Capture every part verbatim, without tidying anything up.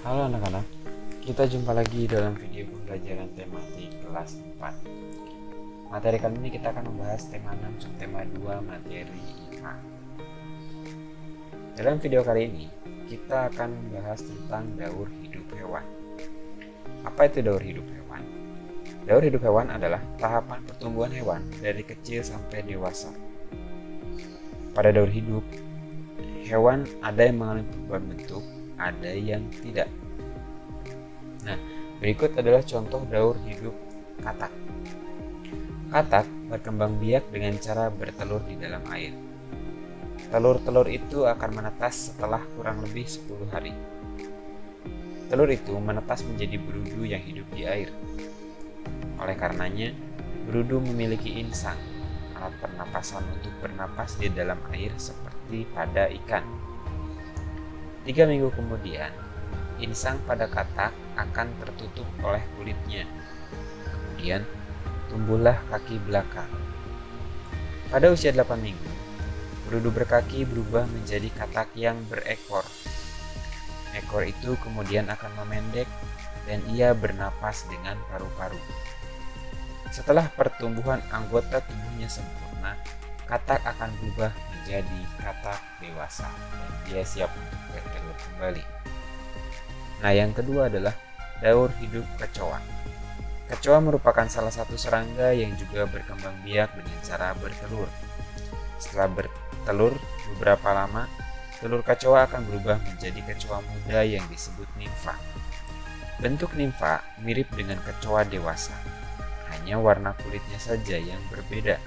Halo anak-anak, kita jumpa lagi dalam video pembelajaran tematik kelas empat. Materi kali ini kita akan membahas tema enam subtema dua materi I P A. Dalam video kali ini, kita akan membahas tentang daur hidup hewan. Apa itu daur hidup hewan? Daur hidup hewan adalah tahapan pertumbuhan hewan dari kecil sampai dewasa. Pada daur hidup, hewan ada yang mengalami perubahan bentuk, ada yang tidak. Nah, berikut adalah contoh daur hidup katak. Katak berkembang biak dengan cara bertelur di dalam air. Telur-telur itu akan menetas setelah kurang lebih sepuluh hari. Telur itu menetas menjadi berudu yang hidup di air. Oleh karenanya, berudu memiliki insang, alat pernapasan untuk bernapas di dalam air seperti pada ikan. Tiga minggu kemudian, insang pada katak akan tertutup oleh kulitnya. Kemudian, tumbuhlah kaki belakang. Pada usia delapan minggu, berudu berkaki berubah menjadi katak yang berekor. Ekor itu kemudian akan memendek dan ia bernapas dengan paru-paru. Setelah pertumbuhan anggota tubuhnya sempurna, katak akan berubah menjadi katak dewasa dan dia siap untuk bertelur kembali. Nah, yang kedua adalah daur hidup kecoa. Kecoa merupakan salah satu serangga yang juga berkembang biak dengan cara bertelur. Setelah bertelur beberapa lama, telur kecoa akan berubah menjadi kecoa muda yang disebut nimfa. Bentuk nimfa mirip dengan kecoa dewasa, hanya warna kulitnya saja yang berbeda.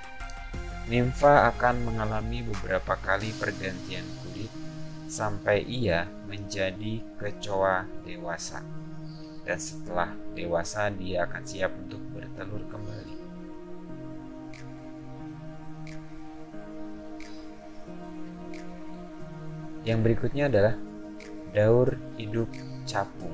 Nimfa akan mengalami beberapa kali pergantian kulit sampai ia menjadi kecoa dewasa. Dan setelah dewasa dia akan siap untuk bertelur kembali. Yang berikutnya adalah daur hidup capung.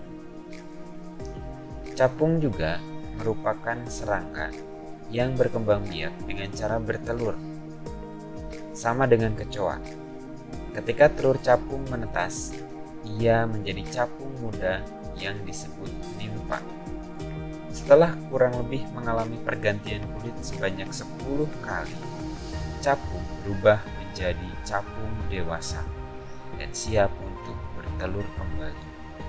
Capung juga merupakan serangga yang berkembang biak dengan cara bertelur. Sama dengan kecoa. Ketika telur capung menetas, ia menjadi capung muda yang disebut nimfa. Setelah kurang lebih mengalami pergantian kulit sebanyak sepuluh kali, capung berubah menjadi capung dewasa dan siap untuk bertelur kembali.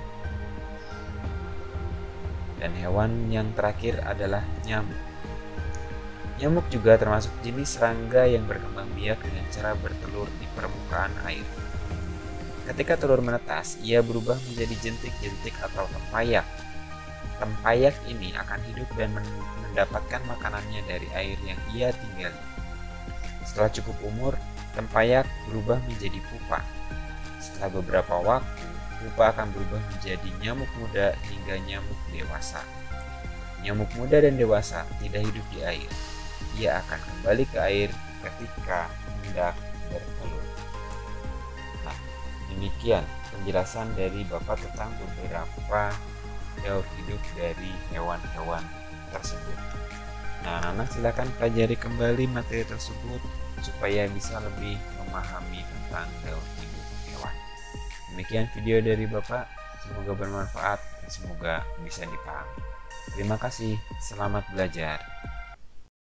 Dan hewan yang terakhir adalah nyamuk. Nyamuk juga termasuk jenis serangga yang berkembang biak dengan cara bertelur di permukaan air. Ketika telur menetas, ia berubah menjadi jentik-jentik atau tempayak. Tempayak ini akan hidup dan mendapatkan makanannya dari air yang ia tinggali. Setelah cukup umur, tempayak berubah menjadi pupa. Setelah beberapa waktu, pupa akan berubah menjadi nyamuk muda hingga nyamuk dewasa. Nyamuk muda dan dewasa tidak hidup di air. Ia akan kembali ke air ketika hendak bertelur. Nah, demikian penjelasan dari Bapak tentang beberapa daur hidup dari hewan-hewan tersebut. Nah, anak-anak silakan pelajari kembali materi tersebut supaya bisa lebih memahami tentang daur hidup hewan. Demikian video dari Bapak, semoga bermanfaat dan semoga bisa dipahami. Terima kasih, selamat belajar.